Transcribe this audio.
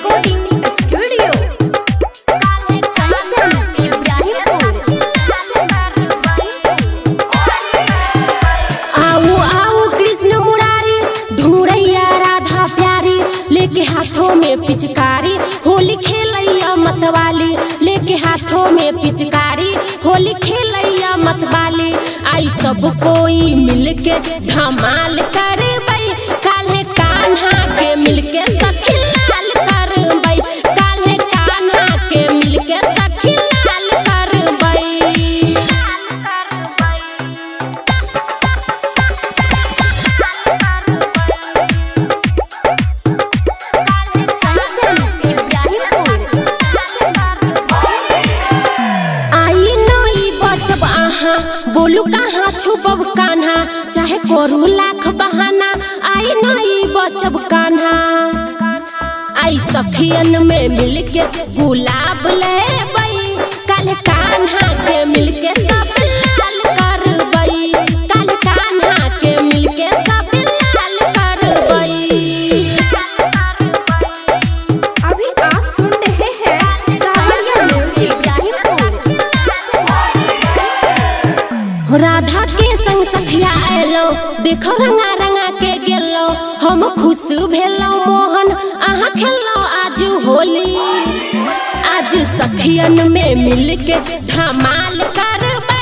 Recording studio आओ आओ कृष्ण मुरारी ढूंढैया राधा प्यारी लेके हाथों में पिचकारी होली खेलैया मतवाली लेके हाथों में पिचकारी होली खेलैया मतवाली आई सब कोई मिलके धमाल करबै काल्हे कान्हा के मिलके सखी लाल करबै काल्हे कान्हा के मिलके सखी लाल करबै। बोलू कहाँ छुपब कान्हा चाहे करू लाख बहाना आई नहीं बचब कान्हा आई सखियन में मिलके गुलाब लेबै काल्हे कान्हा के मिलके सब लाल करबै काल्हे कान्हा के मिलके सब लाल करबै। अभी आप सुन रहे हैं सावरिया म्यूजिक। राधा के संग सखिया एलो देखो रंगा रंगा के गेलो हम खुश भेलो मोहन अहाँ खेलो आज होली आज सखियन में मिलके धमाल करबै।